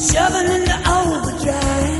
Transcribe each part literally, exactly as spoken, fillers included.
shoving into overdrive.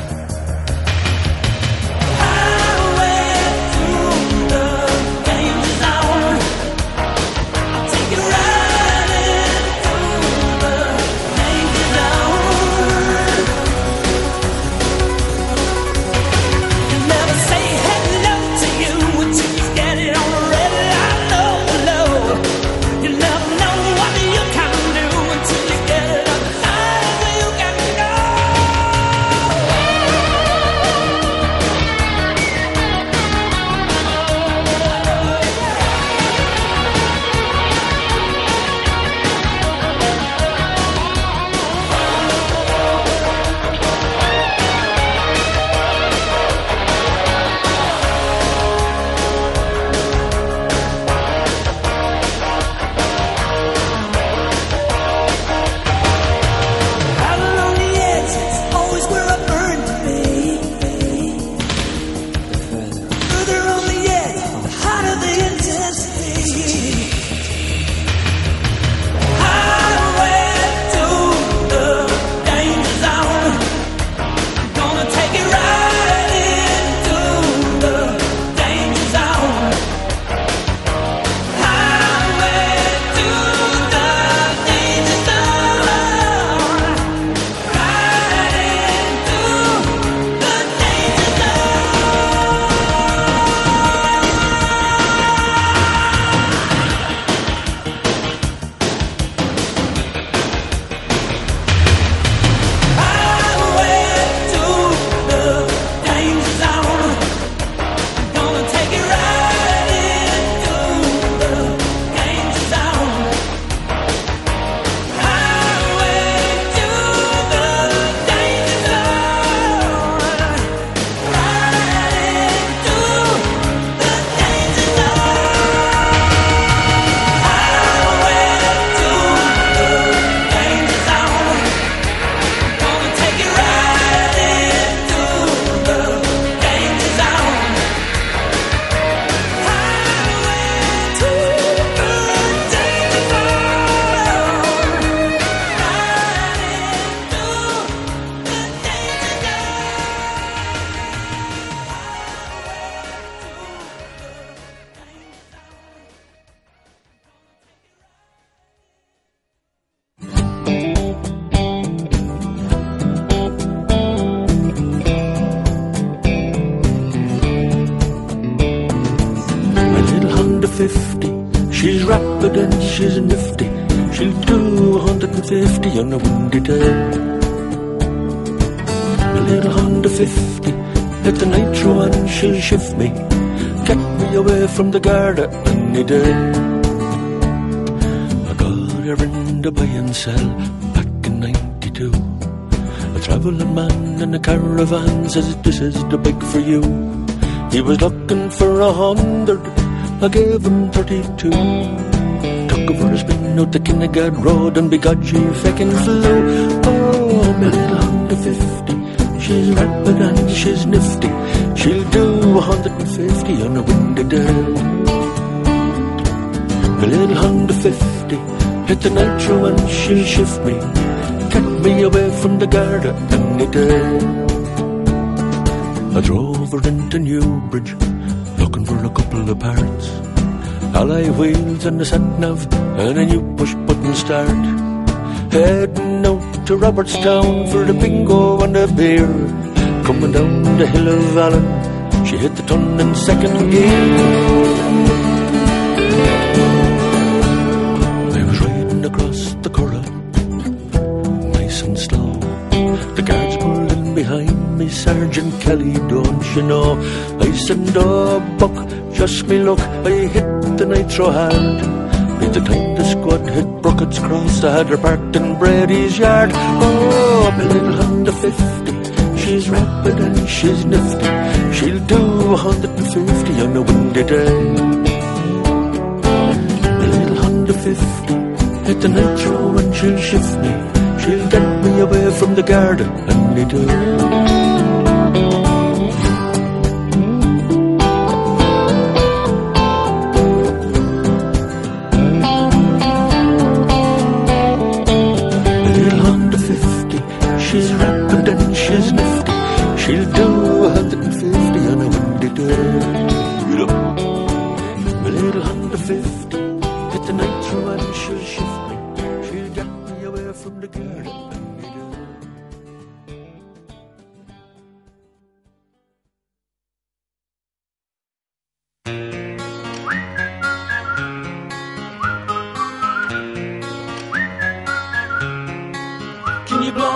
fifty, she's rapid and she's nifty. She'll do a hundred and fifty on a windy day. A little Honda fifty, hit the nitro and she'll shift me, get me away from the Garda any day. I got her in the buy and sell back in ninety-two. A travelling man in a caravan says this is the big for you. He was looking for a hundred, I gave him thirty-two. Took her for a spin out the Kinnegad Road and begot she feckin' flew. Oh, my little Honda fifty, she's rapid and she's nifty. She'll do a hundred and fifty on a windy day. My little Honda fifty, hit the nitro and she'll shift me, get me away from the Garda any day. I drove her into Newbridge, looking for a couple of parts. Alloy wheels and a sat-nav and a new push-button start. Heading out to Robertstown for the bingo and the beer. Coming down the hill of Allen, she hit the ton in second gear. I was riding across the Curragh, nice and slow. The guards pulled in behind me, Sergeant Kelly, don't you know? I said, oh, Buck, just me luck, I hit the nitro hard. By the time the squad hit Brockett's Cross, I had her parked in Brady's yard. Oh, my little Honda fifty, she's rapid and she's nifty. She'll do a hundred and fifty on a windy day. My little Honda fifty, hit the nitro and she'll shift me, she'll get me away from the Garda any day.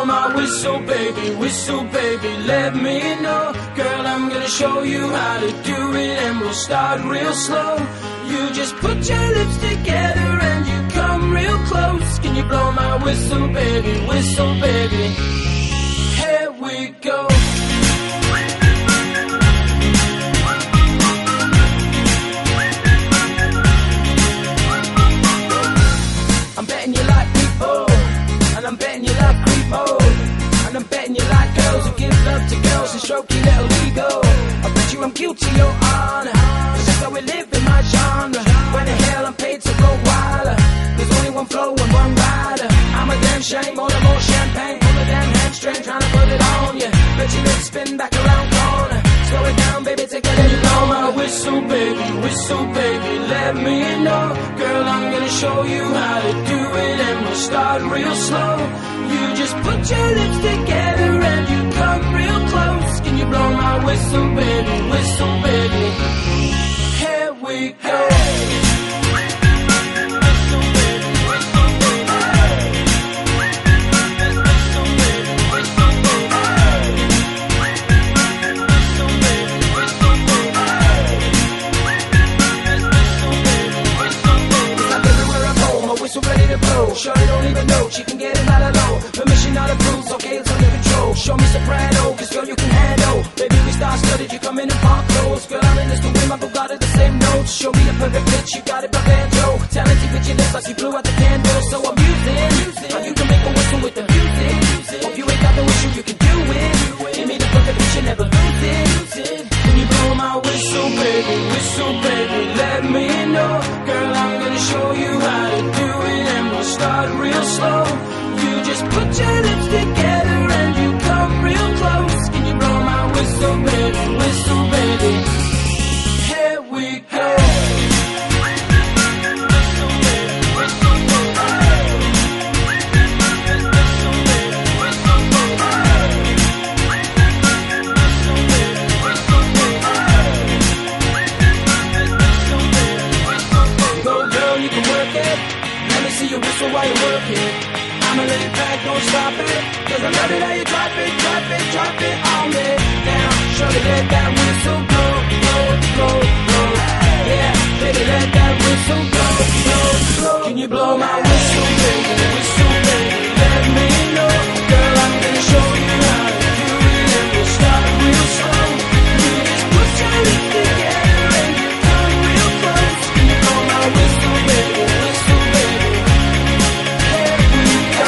blow my whistle, baby, whistle, baby, let me know. Girl, I'm gonna show you how to do it, and we'll start real slow. You just put your lips together and you come real close. Can you blow my whistle, baby, whistle, baby? Here we go. I'm betting you like people, and I'm betting you like creep mode, and I'm betting you like girls who give love to girls and stroke your little ego. I bet you I'm guilty, your honor. That's how we live in my genre. When the hell I'm paid to go wilder. There's only one flow and one rider. I'm a damn shame, all the more champagne. Pull a damn hamstring, trying to put it on you. Let your lips spin back around corner. Slow it down, baby, take a little blow my whistle, baby, whistle, baby, let me know. Girl, I'm gonna show you how to do it, and we'll start real slow. You just put your lips together and you come real close. Can you blow my whistle, baby, whistle, baby? Here we go. Shorty don't even know, she can get it out of low. Permission not approved, okay, it's under control. Show me soprano, cause girl you can handle. Baby we start studied, you come in and park clothes. Girl I'm in this to win, my Bugatti the same notes. Show me the perfect pitch, you got it by banjo. Talented with your lips, I see blue at the candle. So I'm using, how you can make a whistle with the music. Hope you ain't got the whistle, you can do it. Give me the perfect pitch, you never lose it. When you blow my whistle, baby, whistle, baby, let me know. Girl I'm gonna show you how to do it, and we'll start real slow. You just put your lips together and you come real close. Can you blow my whistle, baby, whistle, baby? Here we go. Go girl, you can work it. Let me see you whistle while you work it. I'ma let it back, don't stop it. Cause I love it how you drop it, drop it, drop it on me. Now, surely let that whistle go, go, go, go. Yeah, baby, let that whistle go, go, go. Can you blow my whistle, baby, whistle, baby? Let me know. Girl, I'm gonna show you how to do it, and we'll start real slow. You just put your lips together and you come real close. Can you blow my whistle, baby, whistle, baby? Here we go.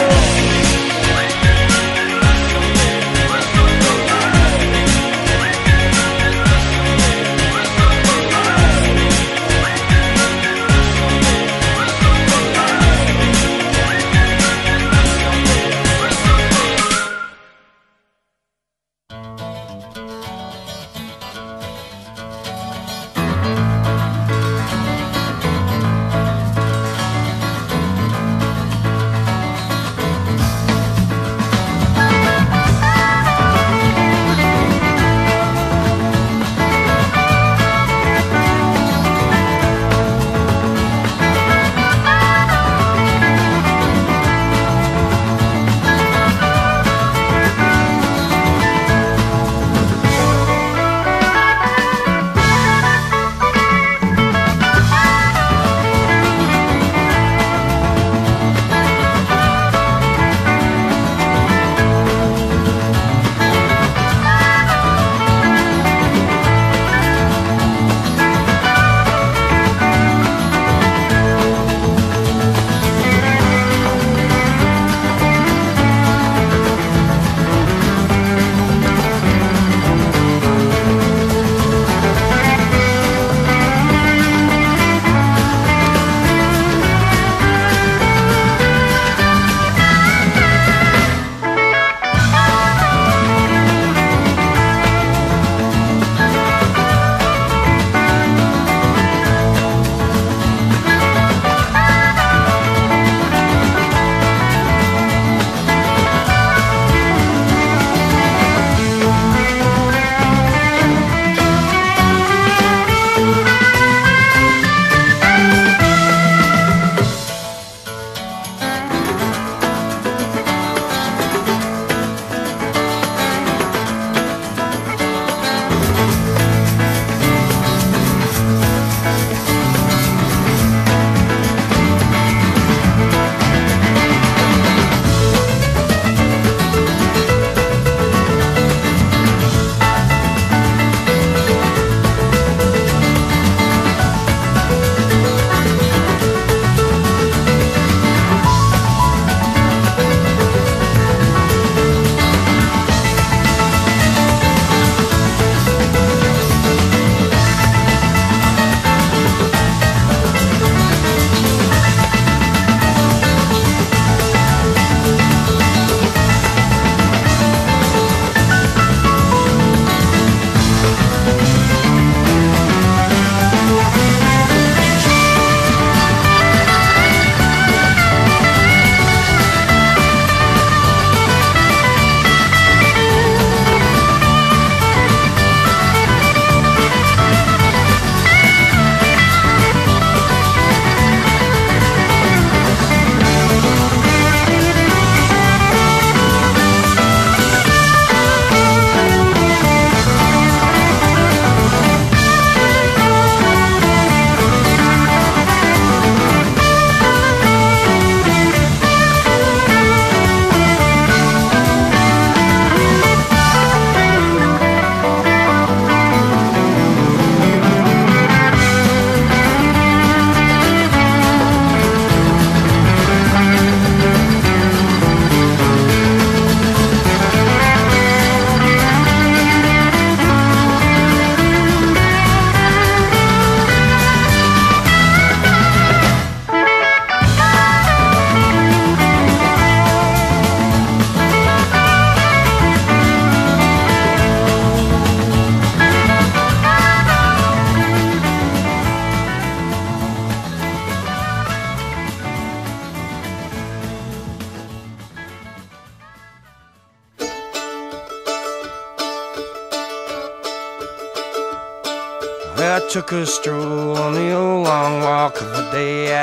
took a stroll on the old long walk of the day.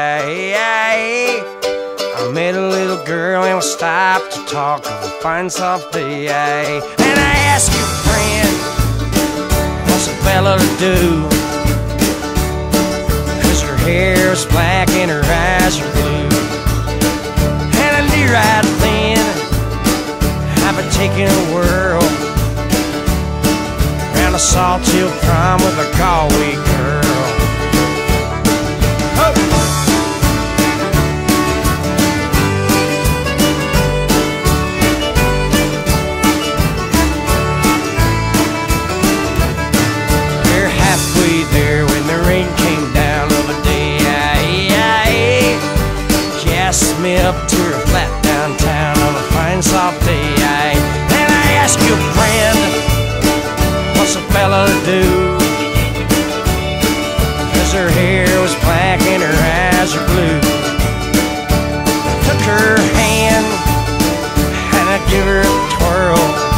I met a little girl and we stopped to talk of a fine soft day. And I asked you, friend, what's a fella to do? Cause her hair was black and her eyes were blue. And I knew right then I've been taking a whirl around a Sawtell prom with a Galway girl. Oh. We're halfway there when the rain came down over the day. She asked me up to her flat downtown on a fine soft day. And I asked you, friend, what's a fella to do? Cause her hair was black and her eyes were blue. I took her hand and I give her a twirl.